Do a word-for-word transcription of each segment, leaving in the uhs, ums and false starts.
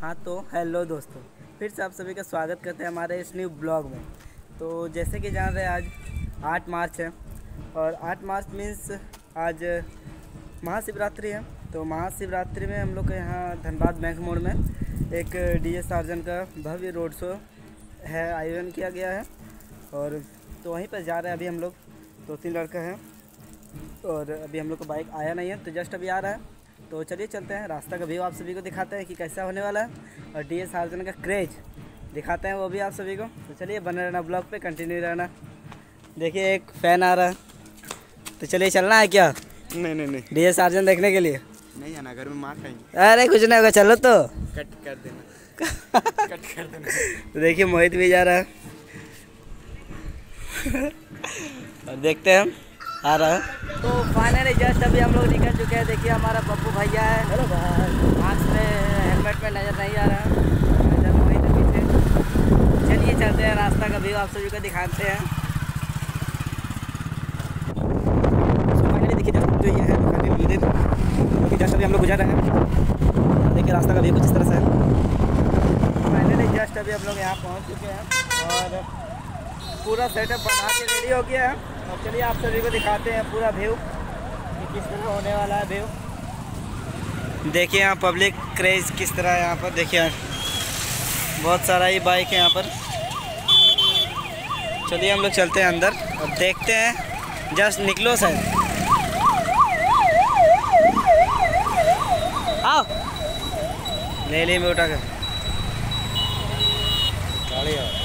हाँ तो हेलो दोस्तों, फिर से आप सभी का स्वागत करते हैं हमारे इस न्यू ब्लॉग में। तो जैसे कि जान रहे हैं आज आठ मार्च है और आठ मार्च मीन्स आज महाशिवरात्रि है। तो महाशिवरात्रि में हम लोग के यहाँ धनबाद बैंक मोड़ में एक डीजे सार्जन का भव्य रोड शो है आयोजन किया गया है और तो वहीं पर जा रहे हैं अभी हम लोग। दो तीन लड़का हैं और अभी हम लोग का बाइक आया नहीं है तो जस्ट अभी आ रहा है। तो चलिए चलते हैं, रास्ता का व्यू आप सभी को दिखाते हैं कि कैसा होने वाला है और डीजे सार्जन का क्रेज दिखाते हैं वो भी आप सभी को। तो चलिए बने रहना, ब्लॉग पे कंटिन्यू रहना। देखिए एक फ़ैन आ रहा है, तो चलिए चलना है क्या? नहीं नहीं नहीं डीजे सार्जन देखने के लिए नहीं आना, घर में मार खाएंगे। अरे कुछ नहीं होगा, चलो तो कट कर देना कट कर देना। तो देखिए मोहित भी जा रहा है और देखते हैं हम आ रहा है। तो फाइनली जस्ट अभी हम लोग निकल चुके हैं। देखिए हमारा पप्पू भैया है, हेलो भाई, मास्क में हेलमेट में नज़र नहीं आ रहा है, नजर वहीं तो पीछे। चलिए चलते हैं, रास्ता का व्यू आप सभी को दिखाते हैं। तो फाइनली देखिए जस्ट जो ये है दुकान भी देखिए जस्ट अभी हम लोग गुजर रहे हैं। देखिए रास्ता का व्यू कुछ इस तरह से है। फाइनली जस्ट अभी हम लोग यहाँ पहुँच चुके हैं और पूरा सेटअप बना के रेडी हो गया है। और चलिए आप सभी को दिखाते हैं पूरा व्यू कि किस तरह होने वाला है व्यू। देखिए यहाँ पब्लिक क्रेज किस तरह है यहाँ पर। देखिए बहुत सारा ही बाइक है यहाँ पर। चलिए हम लोग चलते हैं अंदर और देखते हैं। जस्ट निकलो सर, आओ ले ले में उठा कर गाड़ी आओ।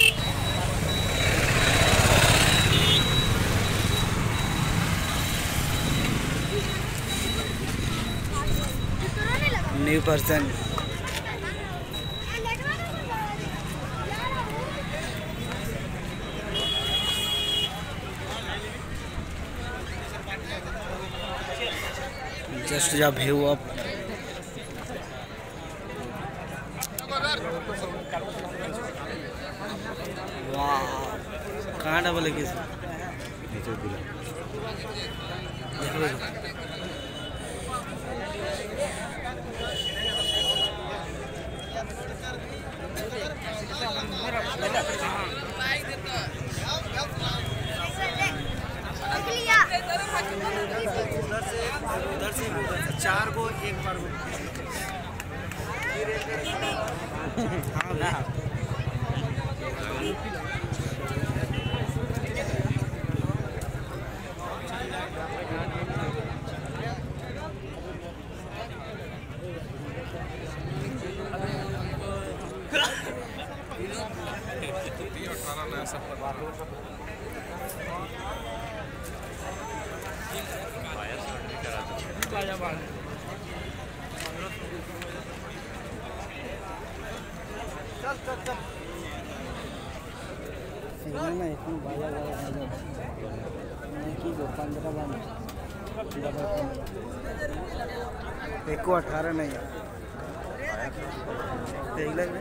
न्यू पर्सन जस्ट जा व्यू अप। वाह कहाँ डबल है किस उधर से चार को एक बार हाँ चल चल चल ना इसमें बाजा बाजा की दो पंद्रह बार एक को अठारह नहीं है देख लग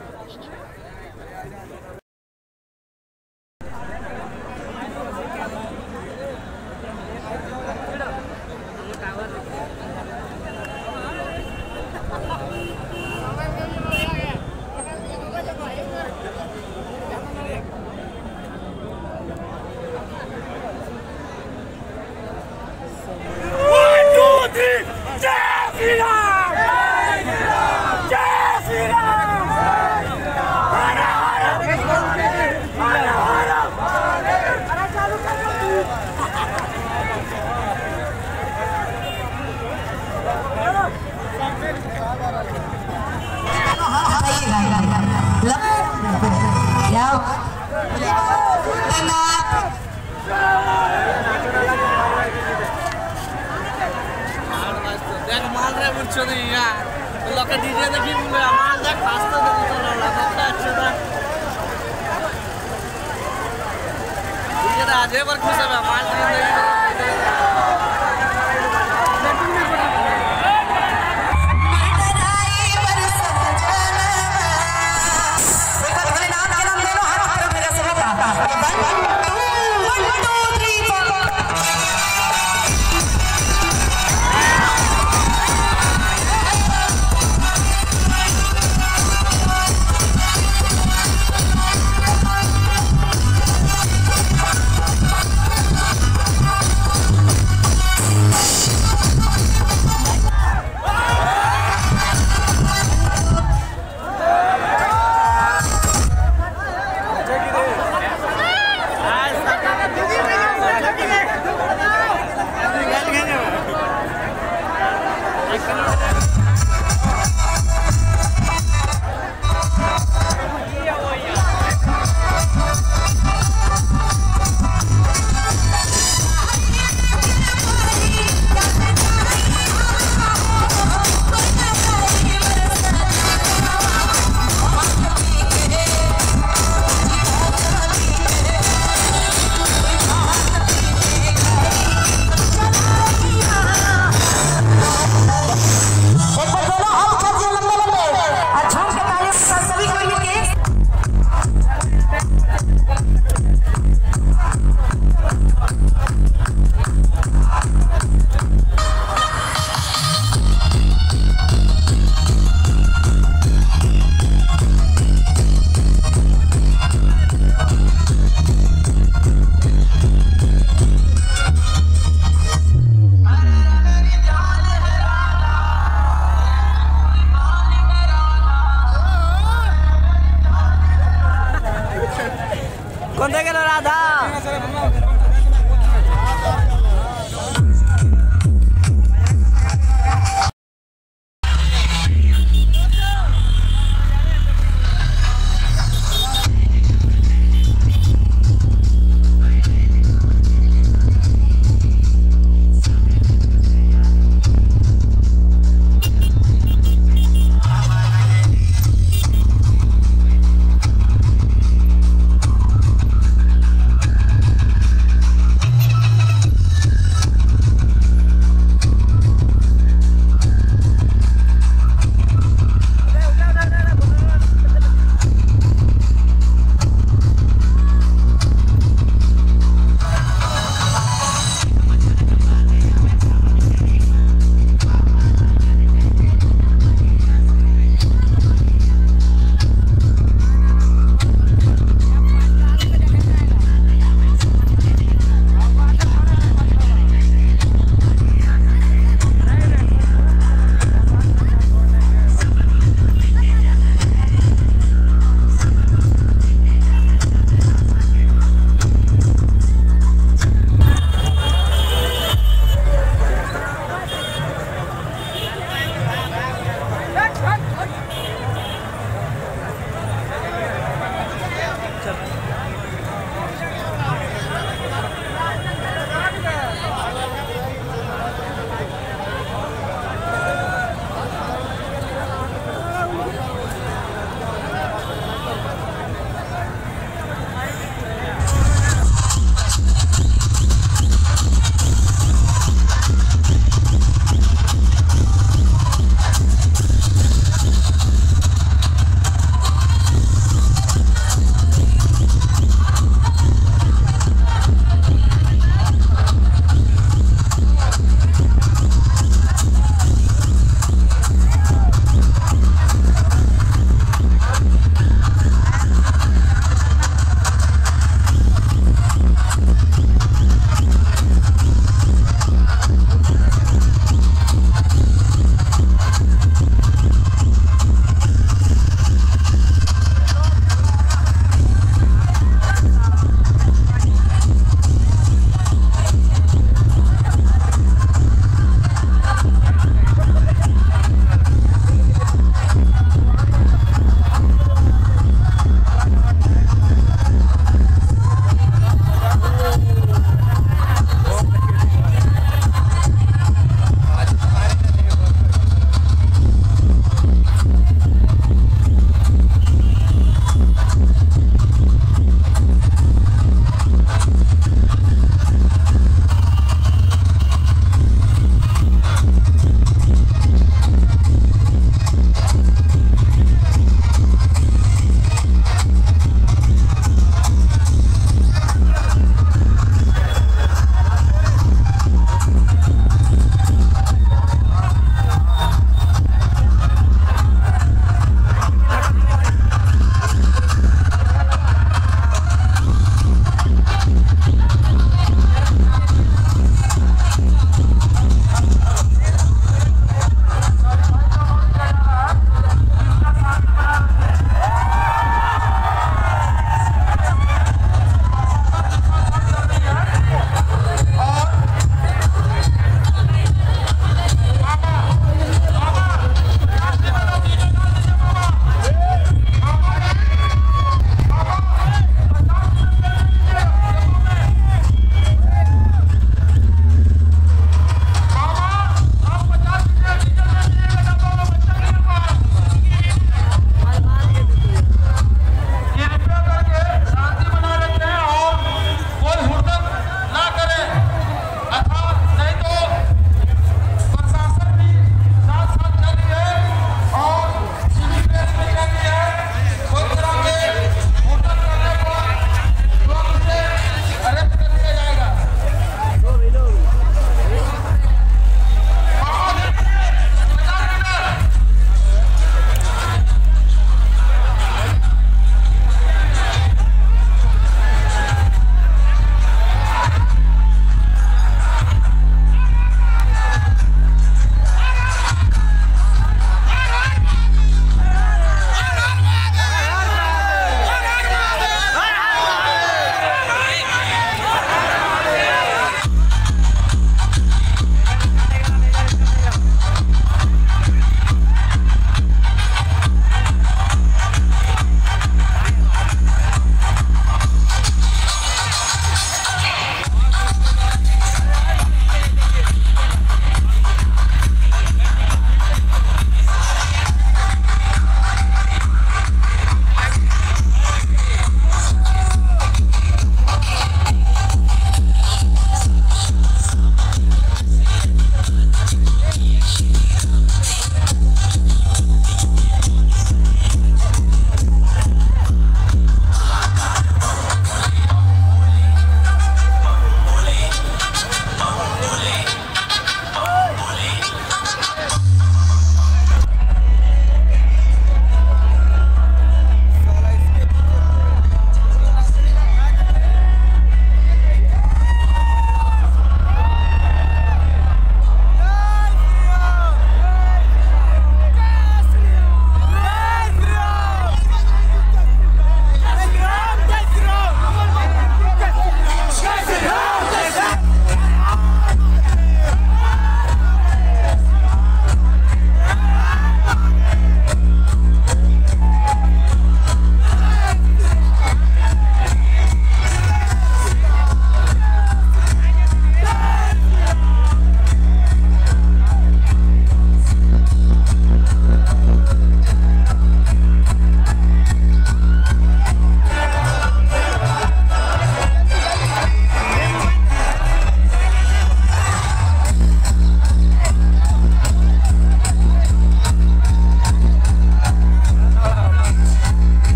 माल रहे मुझे नहीं यार लोग डीजे देखी माल देख फास्ट डीजे आजे पर खुश है माल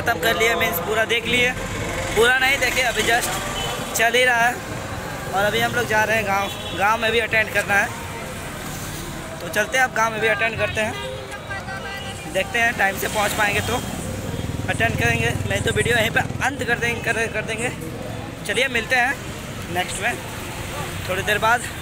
ख़त्म कर लिए, मीन्स पूरा देख लिए। पूरा नहीं देखे, अभी जस्ट चल ही रहा है। और अभी हम लोग जा रहे हैं गांव। गांव में भी अटेंड करना है, तो चलते हैं अब गांव में भी अटेंड करते हैं। देखते हैं टाइम से पहुंच पाएंगे तो अटेंड करेंगे, नहीं तो वीडियो यहीं पे अंत कर देंगे कर, कर देंगे। चलिए मिलते हैं नेक्स्ट में थोड़ी देर बाद।